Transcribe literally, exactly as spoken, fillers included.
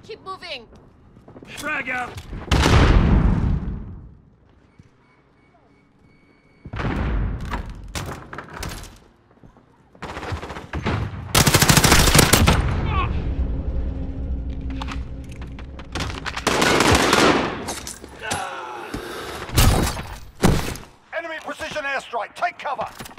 Keep moving. Frag out! Enemy precision airstrike. Take cover.